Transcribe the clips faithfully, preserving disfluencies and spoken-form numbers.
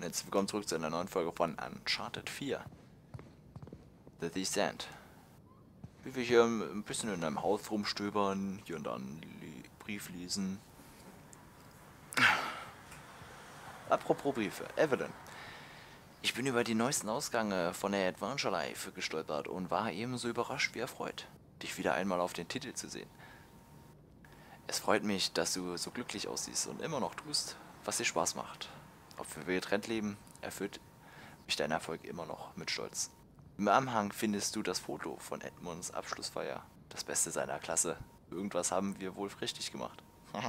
Jetzt willkommen zurück zu einer neuen Folge von Uncharted vier. The Descent. Wie wir hier ein bisschen in einem Haus rumstöbern, hier und da einen Brief lesen. Apropos Briefe, Evelyn. Ich bin über die neuesten Ausgänge von der Adventure Life gestolpert und war ebenso überrascht wie erfreut, dich wieder einmal auf den Titel zu sehen. Es freut mich, dass du so glücklich aussiehst und immer noch tust, was dir Spaß macht. Ob wir getrennt leben, erfüllt mich dein Erfolg immer noch mit Stolz. Im Anhang findest du das Foto von Edmunds Abschlussfeier. Das Beste seiner Klasse. Irgendwas haben wir wohl richtig gemacht.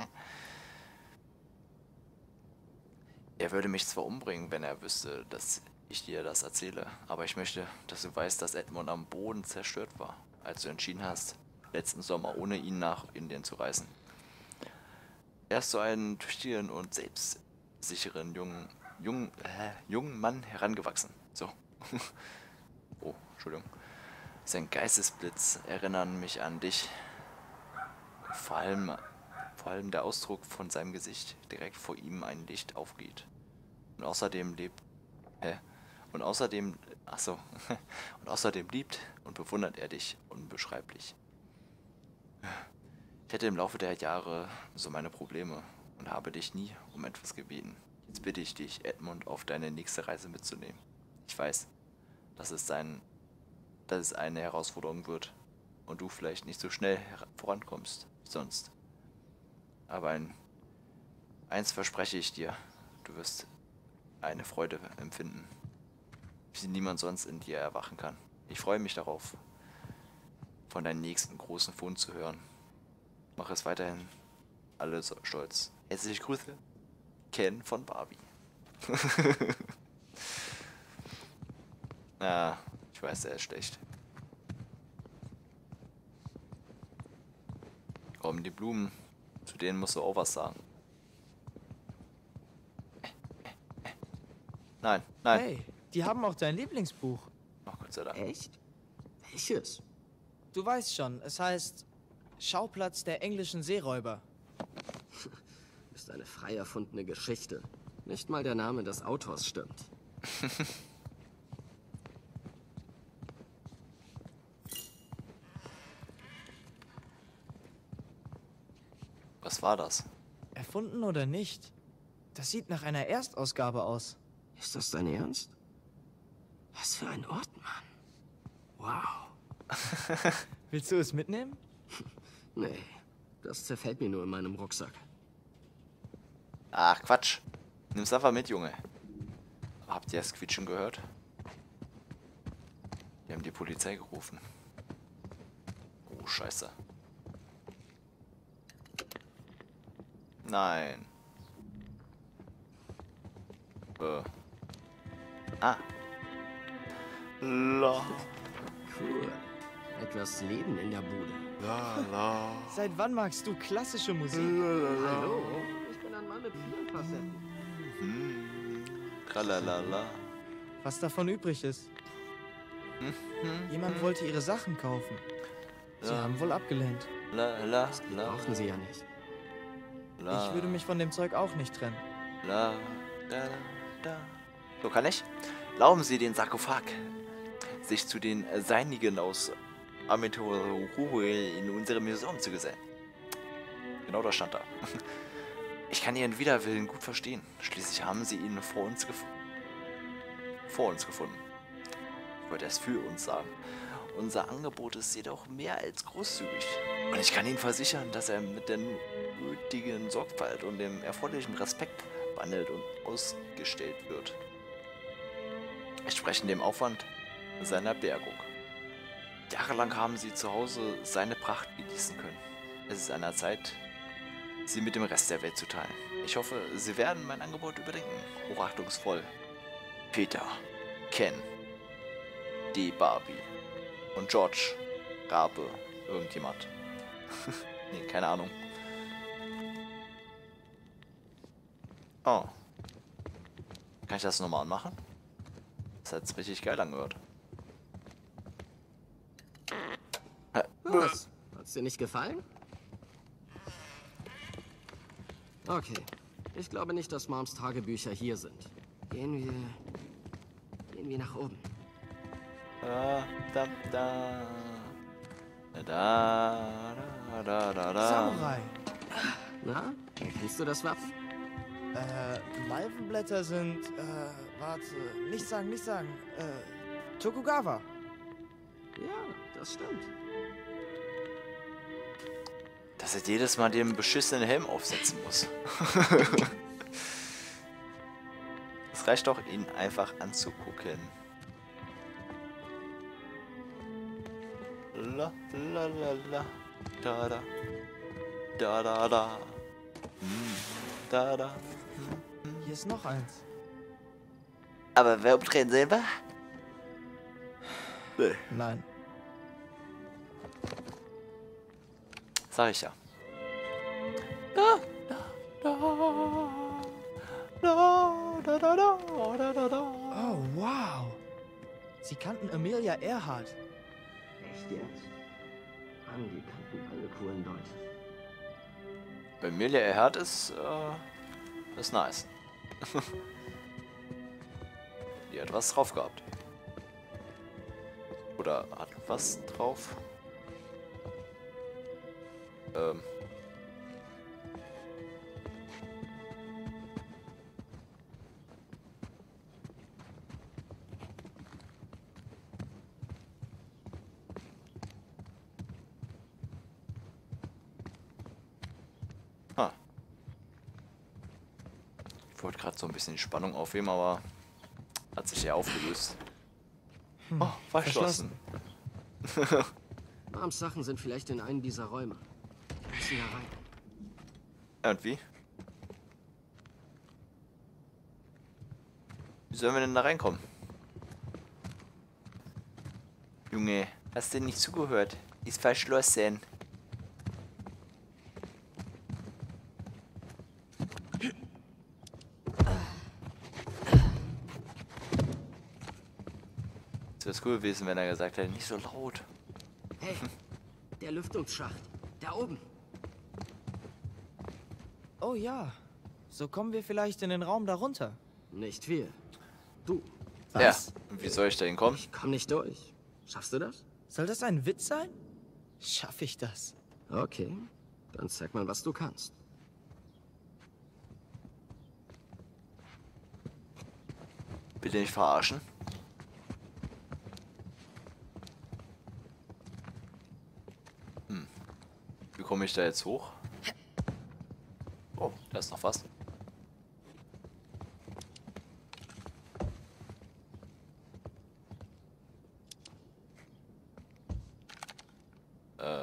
Er würde mich zwar umbringen, wenn er wüsste, dass ich dir das erzähle, aber ich möchte, dass du weißt, dass Edmund am Boden zerstört war, als du entschieden hast, letzten Sommer ohne ihn nach Indien zu reisen. Er ist so einen tüchtigen und selbstsicheren jungen, jungen, äh, jungen Mann herangewachsen. So. Oh, Entschuldigung. Sein Geistesblitz erinnern mich an dich. Vor allem, vor allem der Ausdruck von seinem Gesicht, direkt vor ihm ein Licht aufgeht. Und außerdem lebt, hä? Und außerdem, ach so, und außerdem liebt und bewundert er dich unbeschreiblich. Ich hätte im Laufe der Jahre so meine Probleme und habe dich nie um etwas gebeten. Jetzt bitte ich dich, Edmund auf deine nächste Reise mitzunehmen. Ich weiß, dass es, ein, dass es eine Herausforderung wird und du vielleicht nicht so schnell vorankommst wie sonst. Aber ein, eins verspreche ich dir, du wirst eine Freude empfinden, wie niemand sonst in dir erwachen kann. Ich freue mich darauf, von deinem nächsten großen Fund zu hören. Mach es weiterhin alles stolz. Herzliche Grüße, Ken von Barbie. Ah, ich weiß, der ist schlecht. Kommen die Blumen, zu denen musst du auch was sagen. Nein, nein. Hey, die haben auch dein Lieblingsbuch. Ach, Gott sei Dank. Echt? Welches? Du weißt schon, es heißt Schauplatz der englischen Seeräuber. Ist eine frei erfundene Geschichte. Nicht mal der Name des Autors stimmt. Was war das? Erfunden oder nicht? Das sieht nach einer Erstausgabe aus. Ist das dein Ernst? Was für ein Ort, Mann. Wow. Willst du es mitnehmen? Nee, das zerfällt mir nur in meinem Rucksack. Ach, Quatsch. Nimm's einfach mit, Junge. Habt ihr das Quietschen gehört? Die haben die Polizei gerufen. Oh, Scheiße. Nein. Äh. Ah. La. Cool. Etwas Leben in der Bude. La, la. Seit wann magst du klassische Musik? Hallo? Ich bin ein Mann mit vielen Facetten. Hm. Tralalala. Was davon übrig ist. Jemand wollte ihre Sachen kaufen. Sie Ja. haben wohl abgelehnt. La, la, la. Brauchten sie ja nicht. La, Ich würde mich von dem Zeug auch nicht trennen. La, da, da. So kann ich. Erlauben Sie den Sarkophag, sich zu den Seinigen aus Amaterasu in unserem Museum zu gesellen. Genau das stand da. Ich kann Ihren Widerwillen gut verstehen. Schließlich haben Sie ihn vor uns, gef vor uns gefunden. Ich wollte es für uns sagen. Unser Angebot ist jedoch mehr als großzügig. Und ich kann Ihnen versichern, dass er mit der nötigen Sorgfalt und dem erforderlichen Respekt behandelt und ausgestellt wird. Entsprechend dem Aufwand seiner Bergung. Jahrelang haben sie zu Hause seine Pracht genießen können. Es ist an der Zeit, sie mit dem Rest der Welt zu teilen. Ich hoffe, Sie werden mein Angebot überdenken. Hochachtungsvoll. Peter, Ken, D. Barbie und George, Rabe, irgendjemand. Nee, keine Ahnung. Oh. Kann ich das nochmal anmachen? Das hat sich richtig geil angehört. Was? Hat's dir nicht gefallen? Okay. Ich glaube nicht, dass Moms Tagebücher hier sind. Gehen wir... Gehen wir nach oben. Da, da, da. Da, da, da, da, da. Samurai. Na, kennst du das Wappen? Äh, Malvenblätter sind, äh, warte, nicht sagen, nicht sagen. Äh, Tokugawa. Ja, das stimmt. Dass er jedes Mal den beschissenen Helm aufsetzen muss. Es reicht doch, ihn einfach anzugucken. La la la la. Da da. Da da da. Hm. Da da. Hier ist noch eins. Aber wer umdrehen selber? Nee. Nein. Sag ich ja. Da, da, da, da, da, da, da, da, da, da. Oh, wow. Sie kannten Amelia Earhart. Echt jetzt? Mann, die kannten alle coolen Leute. Amelia Earhart ist, äh, ist nice. Die hat was drauf gehabt. Oder hat was drauf? Ähm. Ha. Ich wollte gerade so ein bisschen die Spannung aufheben, aber hat sich ja aufgelöst. Hm, Oh, verschlossen. Mams Sachen sind vielleicht in einem dieser Räume. Wir müssen da rein. Ja, und wie? Wie sollen wir denn da reinkommen? Junge, hast du nicht zugehört? Ist verschlossen. Es wäre cool gewesen, wenn er gesagt hätte, nicht so laut. Hey, der Lüftungsschacht. Da oben. Oh ja. So kommen wir vielleicht in den Raum darunter. Nicht viel. Du, Ja, und wie soll ich da hinkommen? ich komm nicht durch. Schaffst du das? Soll das ein Witz sein? Schaff ich das? Okay, dann zeig mal, was du kannst. Bitte nicht verarschen. Hm. Wie komme ich da jetzt hoch? Oh, da ist noch was. Äh.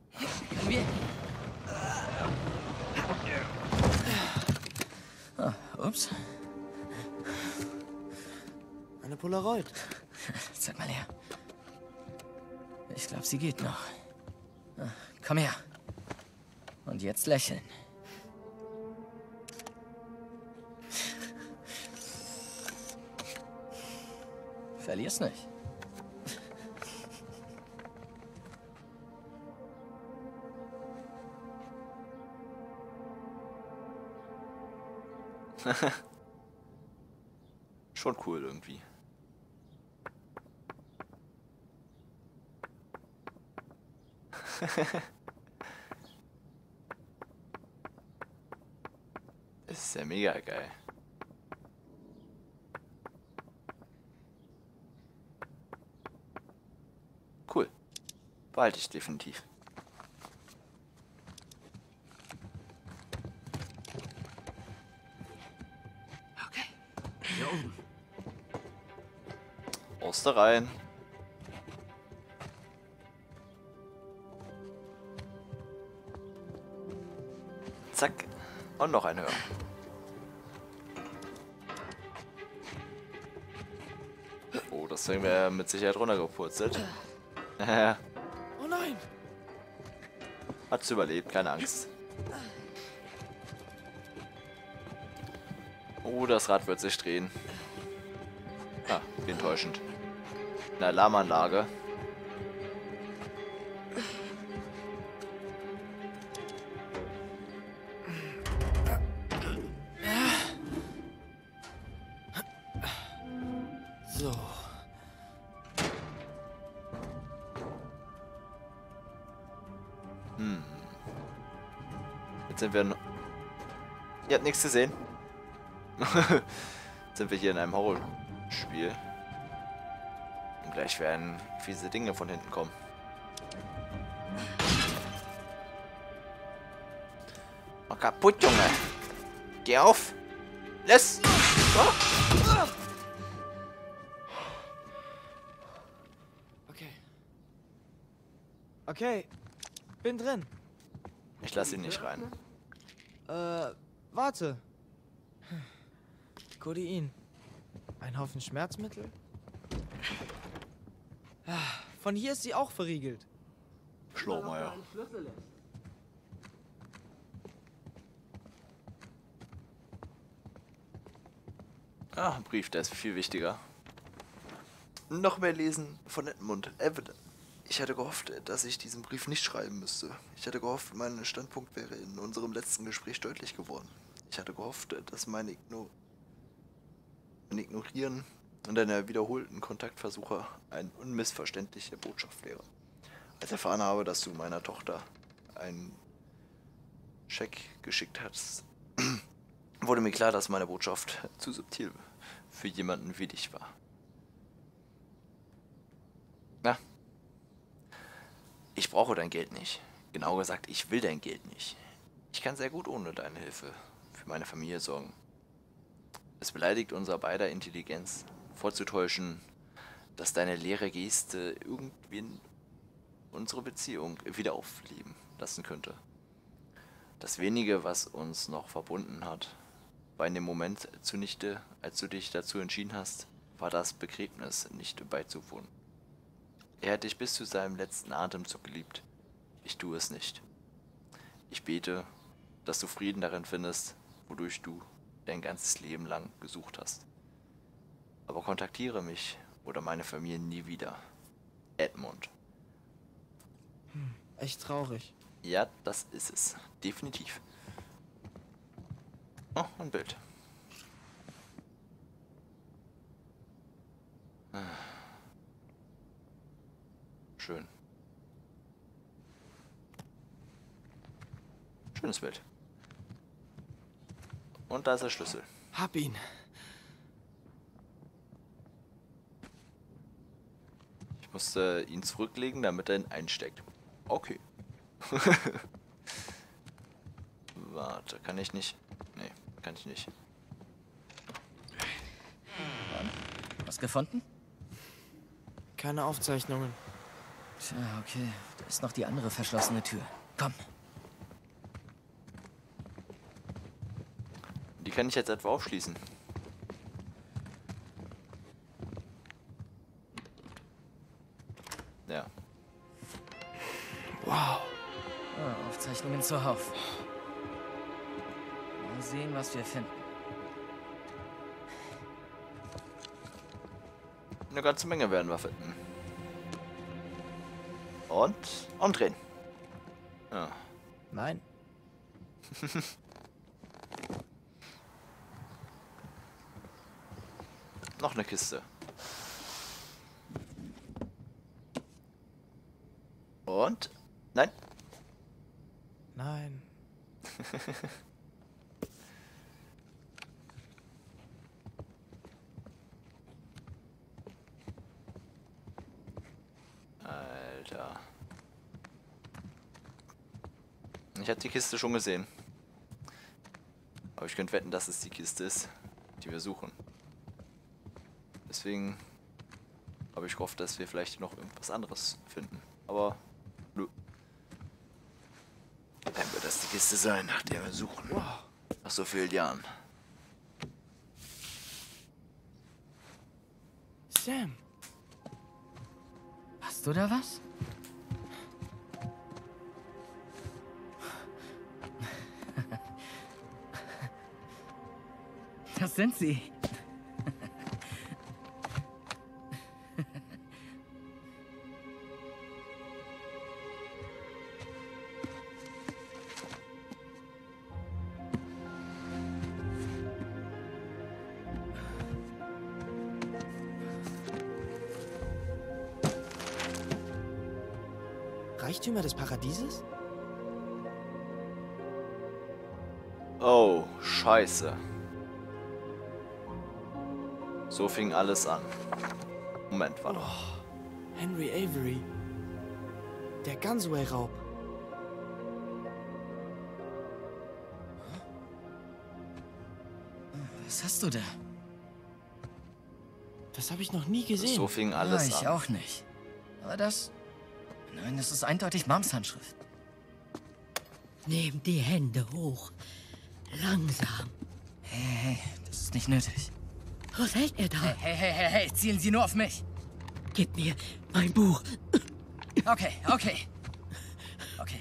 Ah, ups. Eine Polaroid. Zeig mal her. Ich glaube, sie geht noch. Ah, komm her. Und jetzt lächeln. Verlier's nicht. Schon cool irgendwie. Das ist ja mega geil. Cool. Behalte ich definitiv. Okay, hier oben. Oster rein. Zack. Und noch ein höher. Oh, das Ding wäre mit Sicherheit runtergepurzelt. Oh nein! Hat's überlebt, keine Angst. Oh, das Rad wird sich drehen. Ah, wie enttäuschend. Eine Alarmanlage. So. Hm. Jetzt sind wir... No Ihr habt nichts gesehen. Jetzt sind wir hier in einem Horrorspiel. Und gleich werden fiese Dinge von hinten kommen. Mach kaputt, Junge. Geh auf. Lass. Oh. Okay. Okay. Bin drin. Ich lass ihn nicht rein. Äh, warte. Codein. Ein Haufen Schmerzmittel? Von hier ist sie auch verriegelt. Schlaumeier. Ah, ein Brief, der ist viel wichtiger. Noch mehr lesen von Edmund. Evelyn. Ich hatte gehofft, dass ich diesen Brief nicht schreiben müsste. Ich hatte gehofft, mein Standpunkt wäre in unserem letzten Gespräch deutlich geworden. Ich hatte gehofft, dass mein, Igno mein Ignorieren und deine wiederholten Kontaktversuche eine unmissverständliche Botschaft wäre. Als ich erfahren habe, dass du meiner Tochter einen Scheck geschickt hast, wurde mir klar, dass meine Botschaft zu subtil für jemanden wie dich war. Na, ich brauche dein Geld nicht. Genau gesagt, ich will dein Geld nicht. Ich kann sehr gut ohne deine Hilfe für meine Familie sorgen. Es beleidigt unser beider Intelligenz, vorzutäuschen, dass deine leere Geste irgendwie unsere Beziehung wieder aufleben lassen könnte. Das wenige, was uns noch verbunden hat, war in dem Moment zunichte, als du dich dazu entschieden hast, war das Begräbnis nicht beizuwohnen. Er hat dich bis zu seinem letzten Atemzug geliebt. Ich tue es nicht. Ich bete, dass du Frieden darin findest, wodurch du dein ganzes Leben lang gesucht hast. Aber kontaktiere mich oder meine Familie nie wieder. Edmund. Hm, echt traurig. Ja, das ist es. Definitiv. Oh, ein Bild. Schön. Schönes Bild. Und da ist der Schlüssel. Hab ihn. Ich musste ihn zurücklegen, damit er ihn einsteckt. Okay. Warte, kann ich nicht? Nee, kann ich nicht. Was gefunden? Keine Aufzeichnungen. Tja, okay. Da ist noch die andere verschlossene Tür. Komm. Die kann ich jetzt etwa aufschließen. Ja. Wow. Oh, Aufzeichnungen zuhauf. Mal sehen, was wir finden. Eine ganze Menge werden wir finden. Und umdrehen. Ja. Nein. Noch eine Kiste. Und? Nein. Nein. Alter. Ich habe die Kiste schon gesehen. Aber ich könnte wetten, dass es die Kiste ist, die wir suchen. Deswegen habe ich gehofft, dass wir vielleicht noch irgendwas anderes finden. Aber nö. Dann wird das die Kiste sein, nach der wir suchen. Wow. Nach so vielen Jahren. Sam. Hast du da was? Das sind sie. Reichtümer des Paradieses? Oh, scheiße. So fing alles an. Moment, warte. Oh, Henry Avery. Der Gunsway-Raub. Was hast du da? Das habe ich noch nie gesehen. So fing Ja, alles ich an. auch nicht. Aber das... Nein, das ist eindeutig Moms Handschrift. Nehmt die Hände hoch. Langsam. Hey, hey, das ist nicht nötig. Was hält er da? Hey, hey, hey, hey, hey, zielen Sie nur auf mich. Gib mir mein Buch. Okay, okay. Okay.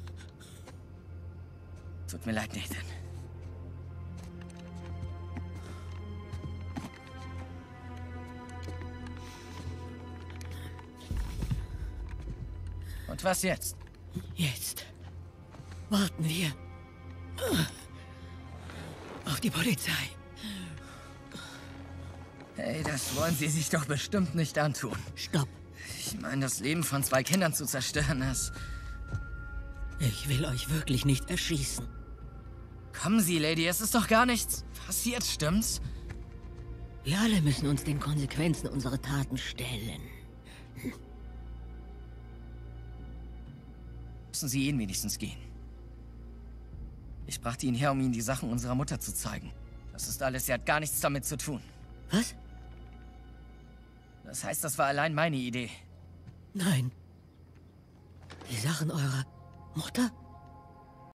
Tut mir leid, Nathan. Und was jetzt? Jetzt warten wir auf die Polizei. Hey, das wollen Sie sich doch bestimmt nicht antun. Stopp. Ich meine, das Leben von zwei Kindern zu zerstören, das... Ich will euch wirklich nicht erschießen. Kommen Sie, Lady, es ist doch gar nichts passiert, stimmt's? Wir alle müssen uns den Konsequenzen unserer Taten stellen. Müssen Sie ihn wenigstens gehen. Ich brachte ihn her, um Ihnen die Sachen unserer Mutter zu zeigen. Das ist alles, sie hat gar nichts damit zu tun. Was? Das heißt, das war allein meine Idee. Nein. Die Sachen eurer Mutter?